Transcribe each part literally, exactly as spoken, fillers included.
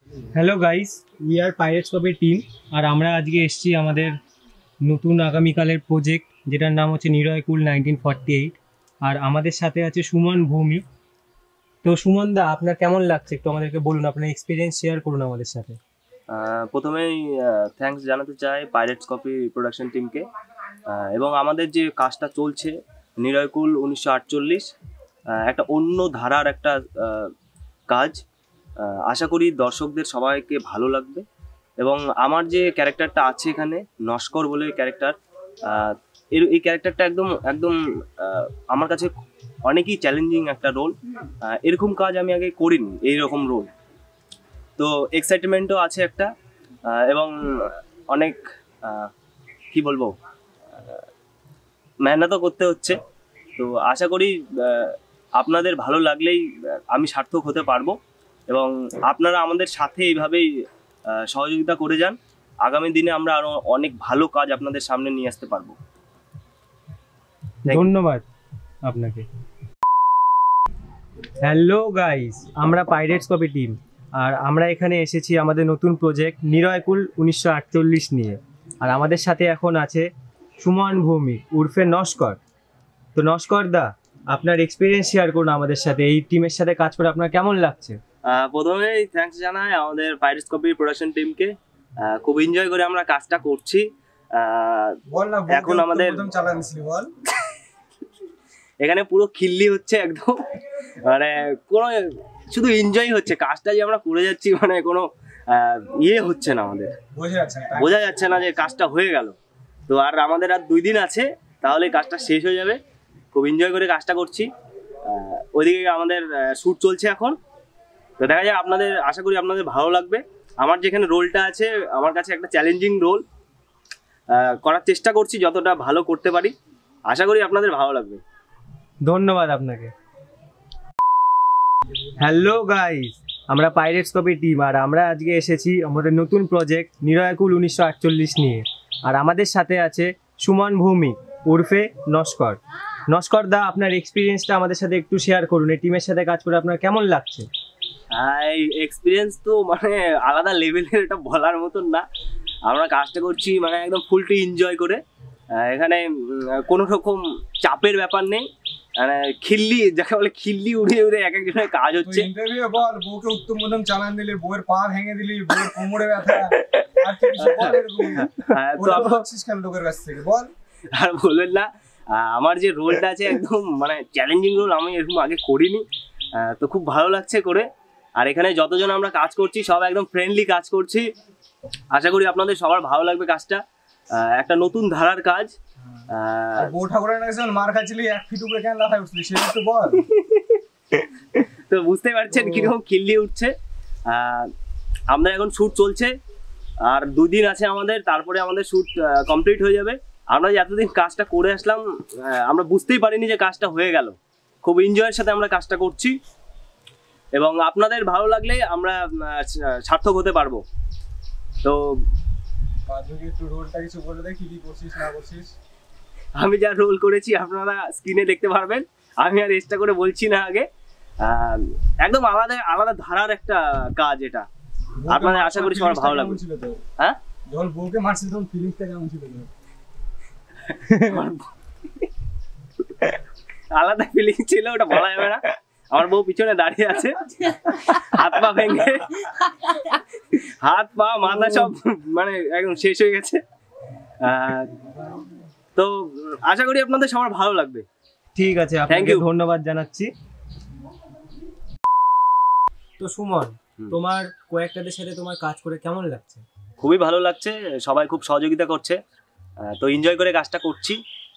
Hello guys, we are pirates copy team. আর আমরা আজকে এসেছি আমাদের নতুন আগামীকালের প্রজেক্ট, যেটার নাম হচ্ছে নিরয়কুল নাইনটিন ফর্টি এইট। আর আমাদের সাথে আছে সুমন ভৌমিক। তো সুমন দা, আপনার কেমন লাগছে একটু আমাদেরকে বলুন, আপনার এক্সপিরিয়েন্স শেয়ার করুন আমাদের সাথে। প্রথমেই থ্যাঙ্কস জানাতে চাই পাইরেটস কপি প্রোডাকশন টিমকে, এবং আমাদের যে কাজটা চলছে নিরয়কুল উনিশশো আটচল্লিশ, একটা অন্য ধারার একটা কাজ। আশা করি দর্শকদের সবাইকে ভালো লাগবে। এবং আমার যে ক্যারেক্টারটা আছে এখানে, নস্কর বলে ক্যারেক্টার, এর এই ক্যারেক্টারটা একদম একদম আমার কাছে অনেকই চ্যালেঞ্জিং একটা রোল। এরকম কাজ আমি আগে করিনি, এইরকম রোল। তো এক্সাইটমেন্টও আছে একটা, এবং অনেক কি বলবো, মেহনতও করতে হচ্ছে। তো আশা করি আপনাদের ভালো লাগলেই আমি সার্থক হতে পারবো, এবং আপনারা আমাদের সাথে এইভাবেই সহযোগিতা করে যান। আগামী দিনে আমরা আরো অনেক ভালো কাজ আপনাদের সামনে নিয়ে আসতে পারবো। ধন্যবাদ আপনাকে। হ্যালো গাইস, আমরা পাইরেটস কপি টিম, আর আমরা এখানে এসেছি আমাদের নতুন প্রজেক্ট নিরয়কুল উনিশশো আটচল্লিশ নিয়ে। আর আমাদের সাথে এখন আছে সুমন ভৌমিক উর্ফে নস্কর। তো নস্কর দা, আপনার এক্সপিরিয়েন্স শেয়ার করুন আমাদের সাথে, এই টিমের সাথে কাজ করে আপনার কেমন লাগছে? প্রথমেই থ্যাঙ্কস জানাই আমাদের পাইরেটস কপি প্রোডাকশন টিমকে। খুব এনজয় করে আমরা কাজটা করছি। এখন আমাদের এখানে পুরো খিল্লি হচ্ছে একদম, মানে কোনো শুধু এনজয় হচ্ছে। কাজটা যে আমরা করে যাচ্ছি, মানে কোনো ইয়ে হচ্ছে না, আমাদের বোঝা যাচ্ছে না যে কাজটা হয়ে গেল। তো আর আমাদের আর দুই দিন আছে, তাহলে কাজটা শেষ হয়ে যাবে। খুব এনজয় করে কাজটা করছি। ওইদিকে আমাদের শ্যুট চলছে এখন। তো দেখা যায় আপনাদের, আশা করি আপনাদের ভালো লাগবে। আমার যেখানে রোলটা আছে, আমার কাছে একটা চ্যালেঞ্জিং রোল, করার চেষ্টা করছি যতটা ভালো করতে পারি। আশা করি আপনাদের ভালো লাগবে। ধন্যবাদ আপনাকে। হ্যালো গাইস, আমরা পাইরেটস কপি টিম, আর আমরা আজকে এসেছি আমাদের নতুন প্রজেক্ট নিরয়কুল উনিশশো আটচল্লিশ নিয়ে। আর আমাদের সাথে আছে সুমন ভৌমিক উর্ফে নস্কর। নস্কর দা, আপনার এক্সপিরিয়েন্সটা আমাদের সাথে একটু শেয়ার করুন, এই টিমের সাথে কাজ করে আপনার কেমন লাগছে? এই এক্সপিরিয়েন্স তো মানে আলাদা লেভেলের, এটা বলার মতন না। আমরা কাজটা করছি মানে একদম ফুল টু এনজয় করে। এখানে কোনো রকম চাপের ব্যাপার নেই, মানে খিল্লি যাকে বলে, খিল্লি উড়িয়ে উড়ে এক একজনের কাজ হচ্ছে। ইন্টারভিউ বল, বউকে উত্তম মধ্যম চালান দিলি, বউয়ের পা ভেঙে দিলি, বউয়ের কোমরে ব্যথা, আর কি কিছু বল এরকম। হ্যাঁ, তো আপনি কেন লোকের কাছ থেকে বল। আর বলবেন না, আমার যে রোলটা আছে একদম মানে চ্যালেঞ্জিং রোল, আমি এরকম আগে করিনি। তো খুব ভালো লাগছে করে। আর এখানে যতজন আমরা কাজ করছি সব একদম ফ্রেন্ডলি কাজ করছি। আশা করি আপনাদের সবার ভালো লাগবে কাজটা। একটা নতুন ধারার কাজ। বউ ঠাকুরের কাছে মার খাচ্ছিলি, এক ফিট উপরে কেন লাফায় উঠছিলি সেটা একটু বল। তো বুঝতে পারছেন কিরকম খিল্লি উঠছে। আমাদের এখন শ্যুট চলছে, আর দুই দিন আছে আমাদের, তারপরে আমাদের শ্যুট কমপ্লিট হয়ে যাবে। আমরা যে এতদিন কাজটা করে আসলাম, আমরা বুঝতেই পারিনি যে কাজটা হয়ে গেল। খুব এনজয়ের সাথে আমরা কাজটা করছি, এবং আপনাদের ভালো লাগলে আমরা সার্থক হতে পারবো। তো আমি যা রোল করেছি আপনারা স্ক্রিনে দেখতে পারবেন, আমি আর চেষ্টা করে বলছি না আগে। একদম আলাদা আলাদা ধারার একটা কাজ এটা। আপনাদের আশা করি সবার ভালো লাগবে। হ্যাঁ, যখন বউকে মারছিস তখন ফিলিংসটা কেমন ছিল? আলাদা ফিলিং ছিল, ওটা বলা যাবে না। আমার বউ পিছনে দাঁড়িয়ে আছে, হাত পা ভেঙে, হাত পা মাথা সব মানে একদম শেষ হয়ে গেছে। তো আশা করি আপনাদের সবার ভালো লাগবে। ঠিক আছে, আপনাকে ধন্যবাদ জানাচ্ছি। তো সুমন, তোমার কয়েকটাদের সাথে তোমার কাজ করে কেমন লাগছে? খুবই ভালো লাগছে, সবাই খুব সহযোগিতা করছে। তো এনজয় করে কাজটা করছি,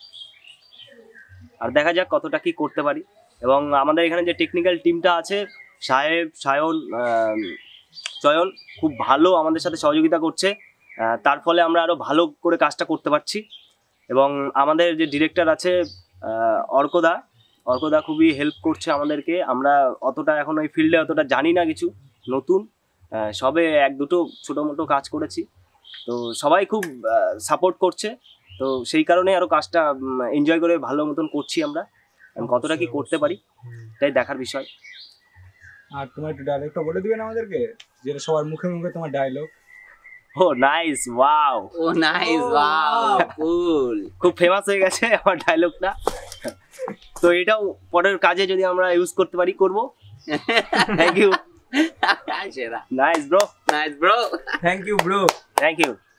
আর দেখা যাক কতটা কি করতে পারি। এবং আমাদের এখানে যে টেকনিক্যাল টিমটা আছে, সাহেব, সায়ন, চয়ন, খুব ভালো আমাদের সাথে সহযোগিতা করছে। তার ফলে আমরা আরও ভালো করে কাজটা করতে পারছি। এবং আমাদের যে ডিরেক্টর আছে অর্কদা, অর্কদা খুবই হেল্প করছে আমাদেরকে। আমরা অতটা এখন ওই ফিল্ডে অতটা জানি না, কিছু নতুন, সবে এক দুটো ছোটো মোটো কাজ করেছি। তো সবাই খুব সাপোর্ট করছে। তো সেই কারণে আরও কাজটা এনজয় করে ভালো মতন করছি আমরা। কতটা কি করতে পারি তাই দেখার বিষয়। আর তোমার একটু ডায়লগটা বলে দিবেন আমাদেরকে, যেটা সবার মুখে মুখে তোমার dialogue. Oh nice, wow, oh nice, wow, cool. খুব ফেমাস হয়ে গেছে আমার ডায়লগটা। তো এটাও পরের কাজে যদি আমরা ইউজ করতে পারি করব। Thank you. সেরা। Nice bro. Nice bro. Thank you bro. Thank you.